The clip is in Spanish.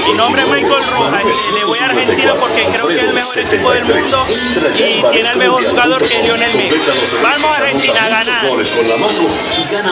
Mi nombre es Michael Rojas y le voy a Argentina porque creo que es el mejor equipo del mundo y tiene el mejor jugador que Lionel Messi. Vamos a Argentina a ganar.